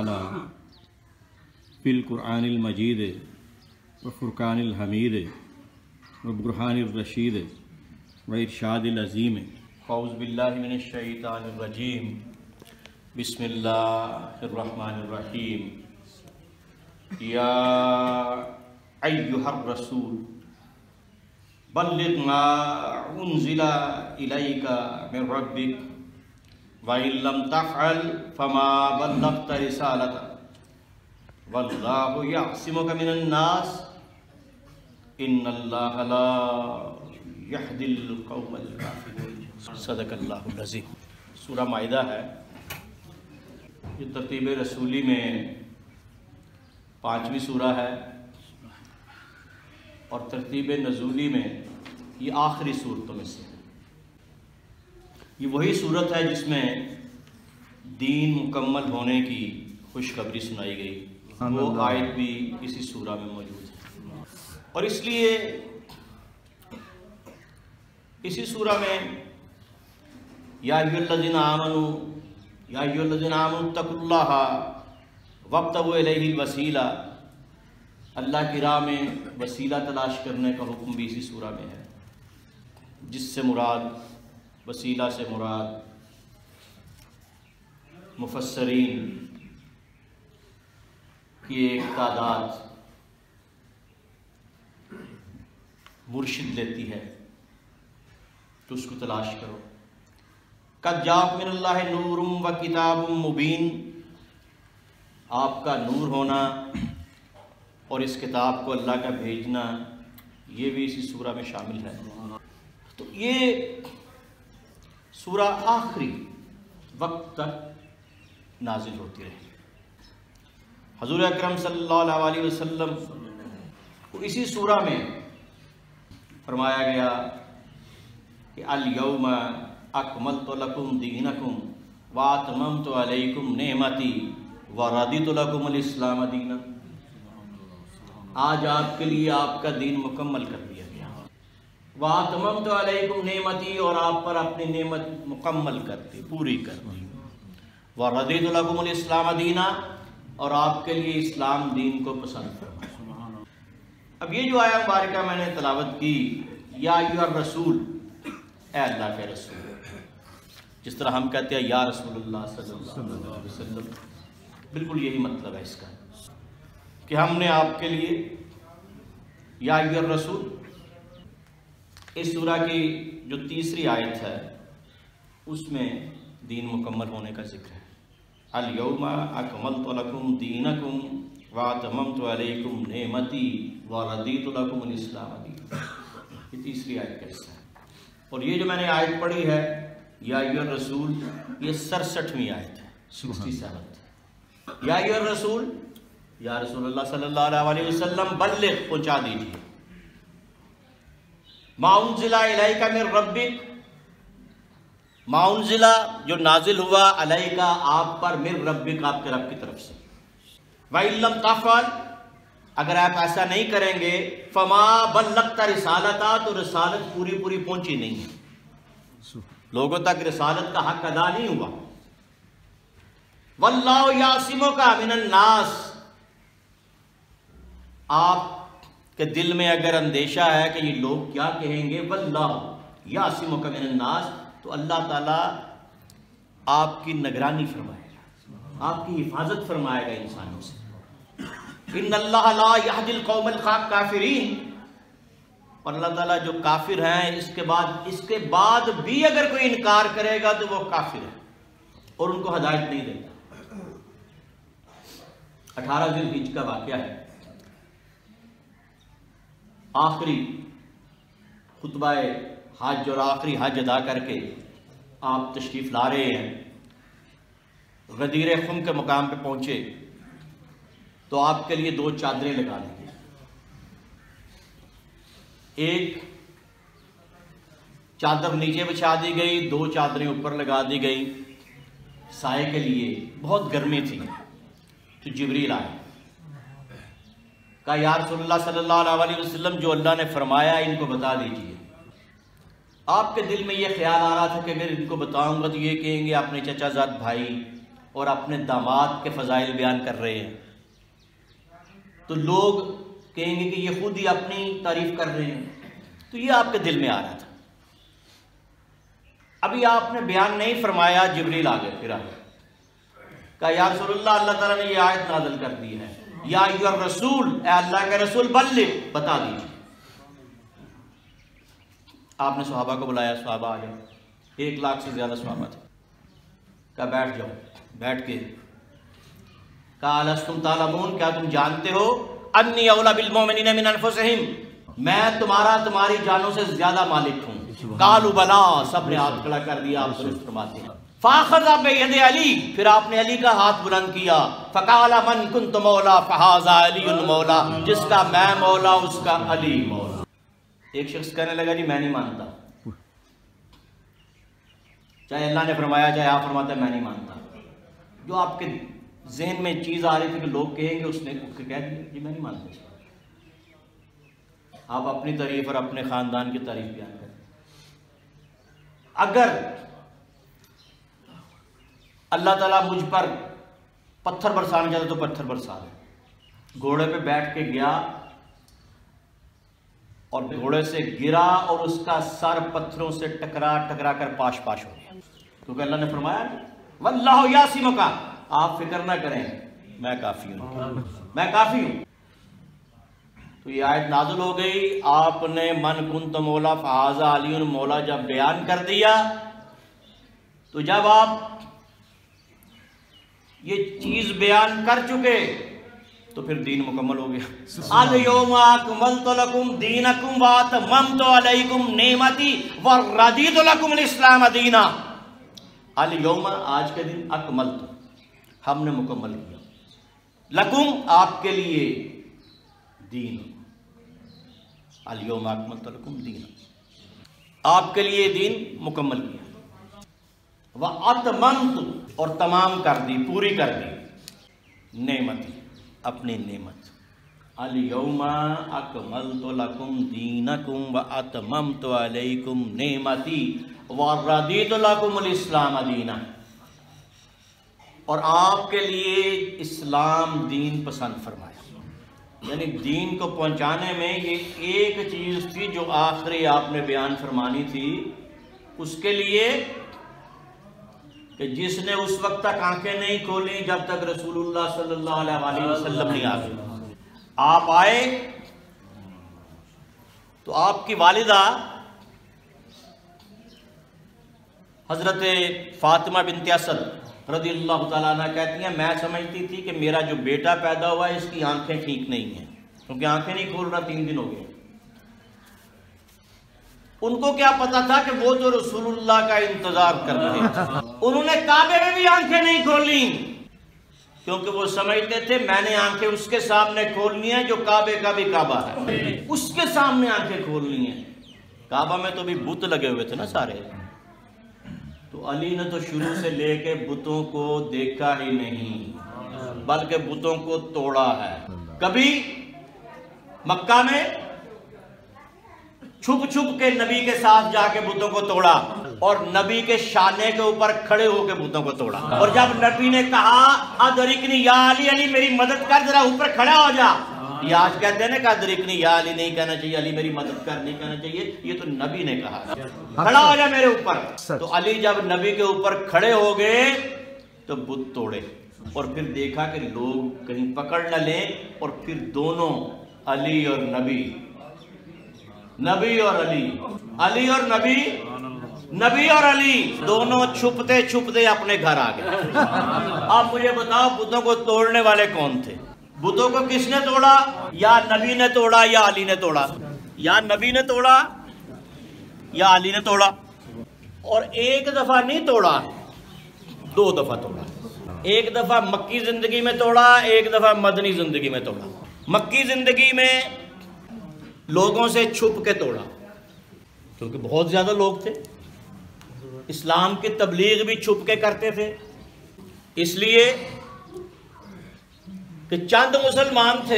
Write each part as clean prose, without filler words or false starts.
تعالی فی القرآن المجید و فرقان الحمید و برہان الرشید و ارشاد العظیم۔ اعوذ باللہ من الشیطان الرجیم، بسم اللہ الرحمن الرحیم۔ یا ایہا الرسول بلغ ما انزل الیک من ربک وَإِن لَّمْ تَفْعَلْ فَمَا بَلَّغْتَ رِسَالَتَهُ وَاللَّهُ يَعْصِمُكَ مِنَ النَّاسِ إِنَّ اللَّهَ لَا يَهْدِي الْقَوْمَ الْكَافِرِينَ۔ صدق اللہ العظیم۔ سورہ مائدہ ہے، یہ ترتیب رسولی میں 5ویں سورہ ہے اور ترتیب نزولی میں یہ آخری صورتوں میں سے ہے۔ یہ وہی صورت ہے جس میں دین مکمل ہونے کی خوشخبری سنائی گئی، وہ آیت بھی اسی سورہ میں موجود ہے۔ اور اس لیے اسی سورہ میں یا ایھا الذین آمنوا اتقوا اللہ وابتغوا الیہ الوسیلہ، اللہ کی راہ میں وسیلہ تلاش کرنے کا حکم بھی اسی سورہ میں ہے، جس سے مراد وسیلہ سے مراد مفسرین کی ایک تعداد مرشد لیتی ہے تو اس کو تلاش کرو۔ قد جاءکم من اللہ نور و کتاب مبین، آپ کا نور ہونا اور اس کتاب کو اللہ کا بھیجنا یہ بھی اسی سورہ میں شامل ہے۔ تو یہ سورہ آخری وقت تک نازل ہوتی رہی۔ حضور اکرم صلی اللہ علیہ وسلم کو اسی سورہ میں فرمایا گیا کہ الیوم اکملت لکم دینکم واتممت علیکم نعمتی ورضیت لکم الاسلام دینا۔ آج آپ کے لیے آپ کا دین مکمل کر دیا گیا، وَأَتْمَمْتُ عَلَيْكُمْ نِعْمَتِي، اور آپ پر اپنی نعمت مکمل کر دی، پوری کر دی، وَرَضِيتُ لَكُمُ الْإِسْلَامَ دِينًا، اور آپ کے لیے اسلام دین کو پسند فرمایا۔ اب یہ جو آیہ مبارکہ میں نے تلاوت کی، یا ایھا الرسول، اے اللہ کے رسول، جس طرح ہم کہتے ہیں یا رسول اللہ صلی اللہ علیہ وسلم، بالکل یہی مطلب ہے اس کا کہ ہم نے آپ کے لیے یا ایھا الرسول۔ اس سورہ کی جو تیسری آیت ہے اس میں دین مکمل ہونے کا ذکر ہے۔ الیوم اکملت لکم دینکم واتممت علیکم نعمتی ورضیت لکم الاسلام دینا، یہ تیسری آیت کا حصہ ہے۔ اور یہ جو میں نے آیت پڑھی ہے یا ایھا الرسول، یہ 67ویں آیت ہے، 67۔ یا ایھا الرسول، یا رسول اللہ صلی اللہ علیہ وسلم بلغ، پہنچا دیجیے، ما انزل الیک من ربک، ما انزل جو نازل ہوا، الیک آپ پر، من ربک آپ کے رب کی طرف سے، وَإِن لَّمْ تَفْعَلْ اگر آپ ایسا نہیں کریں گے، فَمَا بَلَّغْتَ رِسَالَتَا تو رسالت پوری پہنچی نہیں ہے، لوگوں تک رسالت کا حق ادا نہیں ہوا۔ وَاللَّهُ يَعْصِمُكَ مِنَ النَّاسِ، آپ کہ دل میں اگر اندیشہ ہے کہ یہ لوگ کیا کہیں گے، واللہ یعصمک من الناس، تو اللہ تعالیٰ آپ کی نگرانی فرمائے گا، آپ کی حفاظت فرمائے گا انسانوں سے۔ ان اللہ لا یہدی القوم الکافرین، اور اللہ تعالیٰ جو کافر ہیں اس کے بعد بھی اگر کوئی انکار کرے گا تو وہ کافر ہے اور ان کو ہدایت نہیں دیتا۔ 18 ذی الحجہ کا واقعہ ہے، آخری خطبہ حج اور آخری حج ادا کر کے آپ تشریف لا رہے ہیں، غدیر خم کے مقام پہ پہنچے تو آپ کے لیے 2 چادریں لگا دی گئی، ایک چادر نیچے بچھا دی گئی، 2 چادریں اوپر لگا دی گئی سائے کے لیے، بہت گرمی تھی۔ تو جبریل آئے، کہا یا رسول اللہ صلی اللہ علیہ وسلم، جو اللہ نے فرمایا ان کو بتا دیجئے۔ آپ کے دل میں یہ خیال آ رہا تھا کہ اگر ان کو بتاؤں گا تو یہ کہیں گے اپنے چچا زاد بھائی اور اپنے داماد کے فضائل بیان کر رہے ہیں تو لوگ کہیں گے کہ یہ خود ہی اپنی تعریف کر رہے ہیں. تو یہ آپ کے دل میں آ رہا تھا. ابھی آپ نے بیان نہیں فرمایا، جبریل آ گئے پھر کہا یا رسول اللہ، اللہ تعالیٰ نے یہ آیت نازل کر دی ہے، یا ایھا الرسول، اے اللہ کے رسول، بلغ، بتا دیجیے. آپ نے صحابہ کو بلایا، صحابہ آ گئے، 1 لاکھ سے زیادہ صحابہ تھے. کہا بیٹھ جاؤ. بیٹھ کے کہا الستم تعلمون، کیا تم جانتے ہو انی اولی بالمؤمنین من انفسہم، میں تمہاری جانوں سے زیادہ مالک ہوں. قالوا بلا، سب نے ہاتھ کھڑا کر دیا. آپ درست فرماتے ہیں. فاخذ بید علی، پھر آپ نے علی کا ہاتھ بلند کیا. فقال من کنت مولا فہذا علی مولا، جس کا میں مولا اس کا علی مولا. ایک شخص کہنے لگا جی میں نہیں مانتا، چاہے اللہ نے فرمایا چاہے آپ فرماتے ہیں میں نہیں مانتا. جو آپ کے ذہن میں چیز آ رہی تھی کہ لوگ کہیں گے، اس نے کہہ دیا جی میں نہیں مانتا. آپ اپنی تعریف اور اپنے خاندان کی تعریف بیان کریں. اگر اللہ تعالیٰ مجھ پر پتھر برسانا چاہتا تو پتھر برسا دے. گھوڑے پہ بیٹھ کے گیا اور گھوڑے سے گرا اور اس کا سر پتھروں سے ٹکرا کر پاش ہو گیا، کیونکہ اللہ نے فرمایا واللہ یعصمک، آپ فکر نہ کریں میں کافی ہوں، میں کافی ہوں. تو یہ آیت نازل ہو گئی. آپ نے من کنت مولا فہذا علی مولا جب بیان کر دیا، تو جب آپ یہ چیز بیان کر چکے تو پھر دین مکمل ہو گیا. الیوم اکملت لکم دینکم واتممت علیکم نعمتی ورضیت لکم الاسلام دینا. الیوم، آج کے دن، اکملت، ہم نے مکمل کیا، لکم، آپ کے لیے، دین، الیوم اکملت لکم دینا، آپ کے لیے دین مکمل کیا. واتممت، اور تمام کر دی، پوری کر دی، نعمتی، اپنی نعمت. الیوم اکملت لکم دینکم واتممت علیکم نعمتی ورضیت لکم الاسلام دینا. اور آپ کے لیے اسلام دین پسند فرمایا. یعنی دین کو پہنچانے میں یہ ایک چیز تھی جو آخری آپ نے بیان فرمانی تھی، اس کے لیے کہ جس نے اس وقت تک آنکھیں نہیں کھولیں جب تک رسول اللہ صلی اللہ علیہ وسلم نہیں آ گئے. آپ آئے تو آپ کی والدہ حضرت فاطمہ بنت اسد رضی اللہ تعالیٰ عنہ کہتی ہیں میں سمجھتی تھی کہ میرا جو بیٹا پیدا ہوا ہے اس کی آنکھیں ٹھیک نہیں ہیں، کیونکہ آنکھیں نہیں کھول رہا، 3 دن ہو گئے. ان کو کیا پتا تھا کہ وہ تو رسول اللہ کا انتظار کر رہے تھے. انہوں نے کعبے میں بھی آنکھیں نہیں کھولی، کیونکہ وہ سمجھتے تھے میں نے آنکھیں اس کے سامنے کھولنی ہیں جو کعبے کا بھی کعبہ ہے، اس کے سامنے آنکھیں کھولنی ہیں. کعبہ میں تو بھی بت لگے ہوئے تھے نا سارے. تو علی نے تو شروع سے لے کے بتوں کو دیکھا ہی نہیں، بلکہ بتوں کو توڑا ہے. کبھی مکہ میں چھپ کے نبی کے ساتھ جا کے بتوں کو توڑا، اور نبی کے شانے کے اوپر کھڑے ہو کے بتوں کو توڑا. اور جب نبی نے کہا ادرکنی یا علی، علی میری مدد کر، ذرا اوپر کھڑا ہو جا. یہ آج کہتے ہیں نا کہ ادرکنی یا علی نہیں کہنا چاہیے، علی میری مدد کر نہیں کہنا چاہیے، یہ تو نبی نے کہا کھڑا ہو جا میرے اوپر. تو علی جب نبی کے اوپر کھڑے ہو گئے تو بت توڑے، اور پھر دیکھا کہ لوگ کہیں پکڑ نہ لیں، اور پھر دونوں علی اور نبی، نبی اور علی، علی اور نبی، نبی اور علی دونوں چھپتے اپنے گھر آ گئے. اب مجھے بتاؤ بتوں کو توڑنے والے کون تھے؟ بتوں کو کس نے توڑا؟ یا نبی نے توڑا یا علی نے توڑا؟ یا نبی نے توڑا یا علی نے توڑا. اور ایک دفعہ نہیں توڑا، 2 دفعہ توڑا. ایک دفعہ مکی زندگی میں توڑا، ایک دفعہ مدنی زندگی میں توڑا. مکی زندگی میں لوگوں سے چھپ کے توڑا، کیونکہ بہت زیادہ لوگ تھے، اسلام کی تبلیغ بھی چھپ کے کرتے تھے، اس لیے کہ چند مسلمان تھے.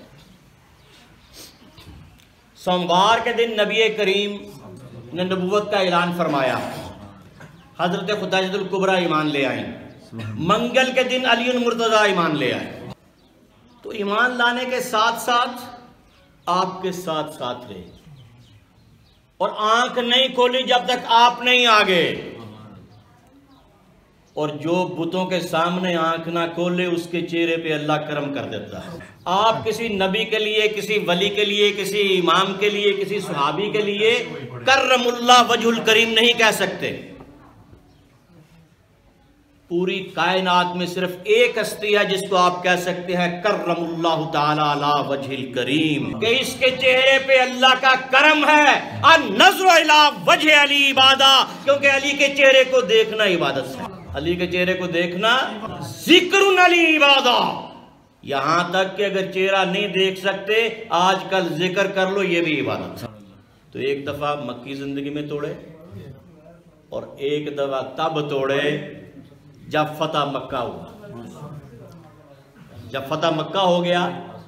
سوموار کے دن نبی کریم نے نبوت کا اعلان فرمایا، حضرت خدیجہ الکبریٰ ایمان لے آئیں. منگل کے دن علی المرتضیٰ ایمان لے آئے، تو ایمان لانے کے ساتھ ساتھ آپ کے ساتھ ساتھ رہے اور آنکھ نہیں کھولی جب تک آپ نہیں آگے، اور جو بتوں کے سامنے آنکھ نہ کھولے اس کے چہرے پہ اللہ کرم کر دیتا ہے۔ آپ کسی نبی کے لیے، کسی ولی کے لیے، کسی امام کے لیے، کسی صحابی کے لیے کرم اللہ وجہ الکریم نہیں کہہ سکتے۔ پوری کائنات میں صرف ایک ہستی ہے جس کو آپ کہہ سکتے ہیں کرم اللہ تعالی علی وجہ الکریم، کہ اس کے چہرے پہ اللہ کا کرم ہے۔ النظر الی وجہ علی عبادہ، کیونکہ علی کے چہرے کو دیکھنا عبادت ہے، علی کے چہرے کو دیکھنا ذکر علی عبادہ۔ یہاں تک کہ اگر چہرہ نہیں دیکھ سکتے آج کل ذکر کر لو، یہ بھی عبادت ہے۔ تو ایک دفعہ مکی زندگی میں توڑے اور ایک دفعہ تب توڑے جب فتح مکہ ہوا۔ جب فتح مکہ ہو گیا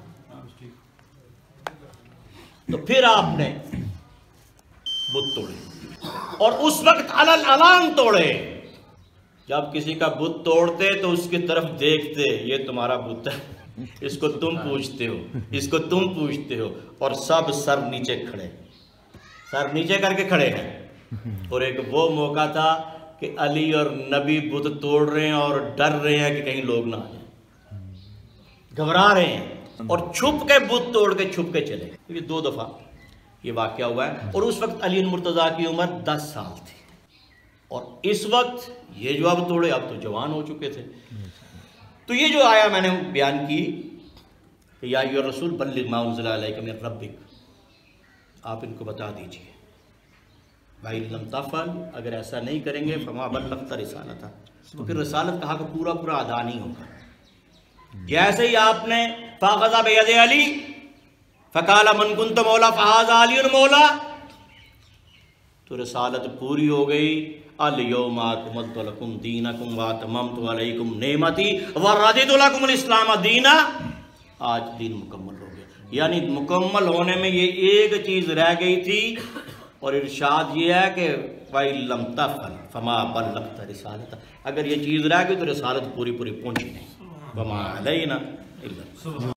تو پھر آپ نے بت توڑے، اور اس وقت علل اعلان توڑے۔ جب کسی کا بت توڑتے تو اس کی طرف دیکھتے، یہ تمہارا بت ہے، اس کو تم پوجتے ہو، اس کو تم پوجتے ہو، اور سب سر نیچے کھڑے، سر نیچے کر کے کھڑے ہیں۔ اور ایک وہ موقع تھا کہ علی اور نبی بت توڑ رہے ہیں اور ڈر رہے ہیں کہ کہیں لوگ نہ آ جائیں، گھبرا رہے ہیں، اور چھپ کے بت توڑ کے چھپ کے چلے۔ یہ 2 دفعہ یہ واقعہ ہوا ہے، اور اس وقت علی المرتضیٰ کی عمر 10 سال تھی، اور اس وقت یہ جو اب توڑے اب تو جوان ہو چکے تھے۔ تو یہ جو آیا میں نے بیان کی کہ یا ایھا الرسول بلغ ما انزل الیک من ربک، آپ ان کو بتا دیجئے، بھائی لم تفعل، اگر ایسا نہیں کریں گے فما بلغت رسالتہ، تو پھر رسالت کہا کہ پورا پورا ادا نہیں ہوگا۔ جیسے ہی آپ نے فاخذ بید علی فقال من کنت مولا فہذا علی مولا، تو رسالت پوری ہو گئی۔ الیوم اکملت لکم دینکم واتممت علیکم نعمتی ورضیت لکم الاسلام دینا، آج دین مکمل ہو گیا۔ یعنی مکمل ہونے میں یہ ایک چیز رہ گئی تھی، اور ارشاد یہ ہے کہ وَإِن لَمْ تَفْعَلْ فَمَا بَلَّغْتَ رِسَالَتَهُ، اگر یہ چیز رہ گئی تو رسالت پوری پوری پہنچی نہیں۔ وَمَا عَلَيْنَا إِلَّا